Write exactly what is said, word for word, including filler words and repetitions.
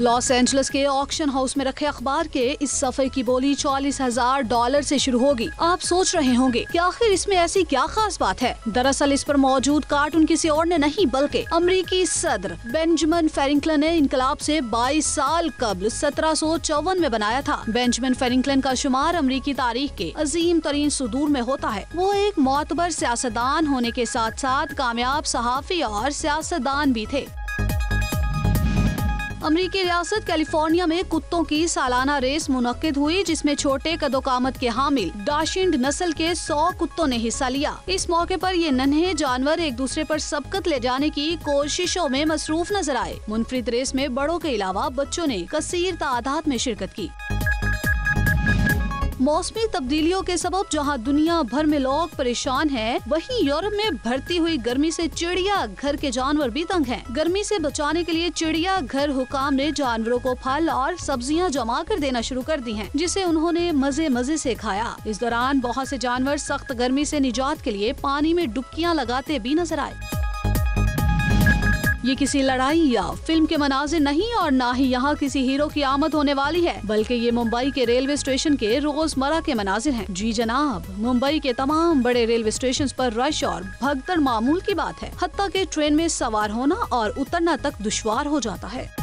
Loss Angeles के auction house में रखे अखबार के इस सफ़े की बोली चालीस हजार डॉलर से शुरू होगी। आप सोच रहे होंगे कि आखिर इसमें ऐसी क्या खास बात है। दरअसल इस पर मौजूद कार्टून किसी और ने नहीं बल्कि अमेरिकी सदर बेंजामिन फ्रैंकलिन ने इनकलाब से बाईस साल कबल सत्रह सौ चौवन में बनाया था। बेंजामिन फ्रैंकलिन का शुमार अमेरिकी तारीख के अजीम तरीन सुदूर में होता है। वो एक मोतबर सियासतदान होने के साथ साथ कामयाब सहाफी और सियासतदान भी थे। अमेरिकी रियासत कैलिफोर्निया में कुत्तों की सालाना रेस मुनक्किद हुई, जिसमें छोटे कदोकामत के हामिल डाशिंड नस्ल के सौ कुत्तों ने हिस्सा लिया। इस मौके पर ये नन्हे जानवर एक दूसरे पर सबकत ले जाने की कोशिशों में मसरूफ नजर आए। मुनफरिद रेस में बड़ों के अलावा बच्चों ने कसीर तादाद में शिरकत की। मौसमी तब्दीलियों के सबब जहां दुनिया भर में लोग परेशान हैं, वहीं यूरोप में बढ़ती हुई गर्मी से चिड़िया घर के जानवर भी तंग हैं। गर्मी से बचाने के लिए चिड़िया घर हुकाम ने जानवरों को फल और सब्जियां जमा कर देना शुरू कर दी हैं, जिसे उन्होंने मजे मजे से खाया। इस दौरान बहुत से जानवर सख्त गर्मी से निजात के लिए पानी में डुबकियां लगाते भी नजर आए। ये किसी लड़ाई या फिल्म के मनाजिर नहीं और ना ही यहाँ किसी हीरो की आमद होने वाली है, बल्कि ये मुंबई के रेलवे स्टेशन के रोजमर्रा के मनाजिर हैं। जी जनाब, मुंबई के तमाम बड़े रेलवे स्टेशन पर रश और भगदड़ मामूल की बात है। हत्ता के ट्रेन में सवार होना और उतरना तक दुश्वार हो जाता है।